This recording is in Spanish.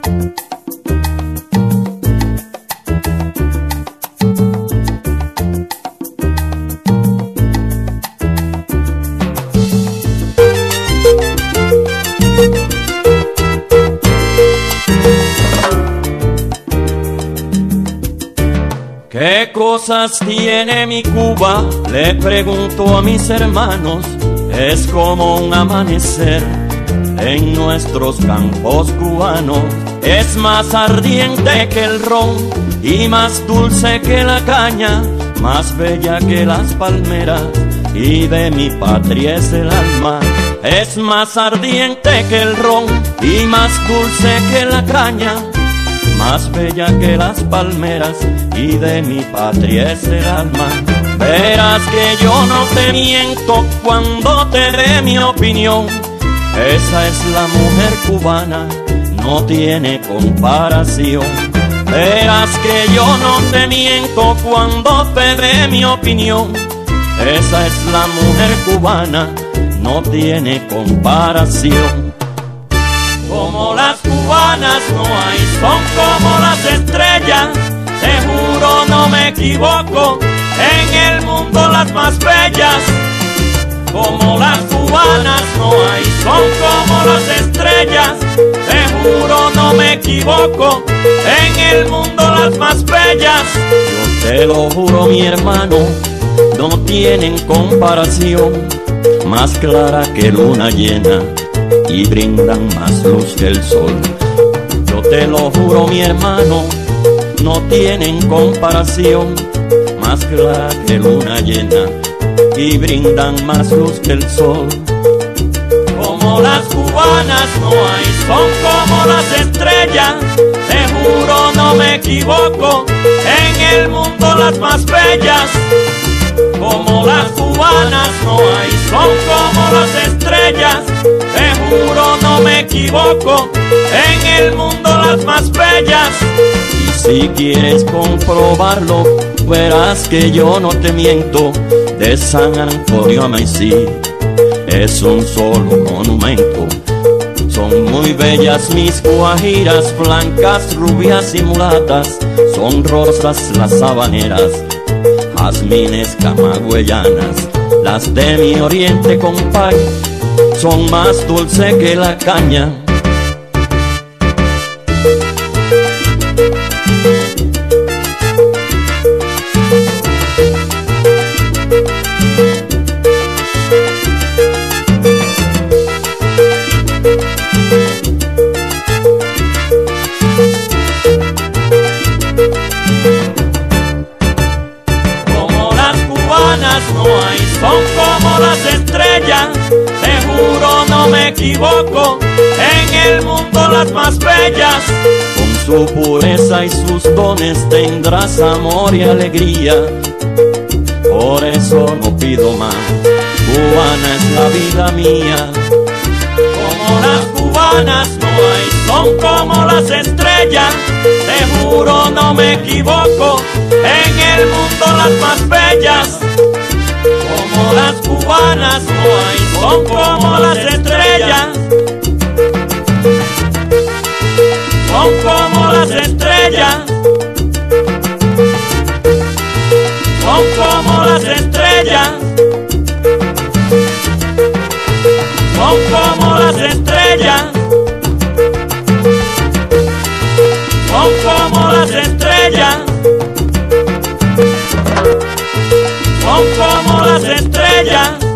¿Qué cosas tiene mi Cuba? Le pregunto a mis hermanos. Es como un amanecer en nuestros campos cubanos. Es más ardiente que el ron y más dulce que la caña, más bella que las palmeras y de mi patria es el alma. Es más ardiente que el ron y más dulce que la caña, más bella que las palmeras y de mi patria es el alma. Verás que yo no te miento cuando te dé mi opinión. Esa es la mujer cubana, no tiene comparación. Verás que yo no te miento cuando te dé mi opinión. Esa es la mujer cubana, no tiene comparación. Como las cubanas no hay, son como las estrellas. Te juro no me equivoco, en el mundo las más bellas. Como las cubanas no hay, son como las estrellas. Te juro no me equivoco, en el mundo las más bellas. Yo te lo juro mi hermano, no tienen comparación. Más clara que luna llena y brindan más luz que el sol. Yo te lo juro mi hermano, no tienen comparación. Más clara que luna llena y brindan más luz que el sol. Como las cubanas no hay, son como las estrellas. Te juro no me equivoco, en el mundo las más bellas. Como las cubanas no hay, son como las estrellas. Te juro no me equivoco, en el mundo las más bellas. Y si quieres comprobarlo, verás que yo no te miento. De San Antonio a Maicí es un solo monumento. Son muy bellas mis guajiras, blancas, rubias y mulatas. Son rosas las habaneras, jazmines camagüeyanas. Las de mi oriente, compay, son más dulces que la caña. No hay, son como las estrellas. Te juro no me equivoco, en el mundo las más bellas. Con su pureza y sus dones tendrás amor y alegría. Por eso no pido más, cubana es la vida mía. Como las cubanas no hay, son como las estrellas. Te juro no me equivoco, en el mundo las más bellas. Como las cubanas no hay, son como las estrellas. Son como las estrellas. Son como las estrellas. Son como las estrellas. Son como las estrellas. Son como las estrellas.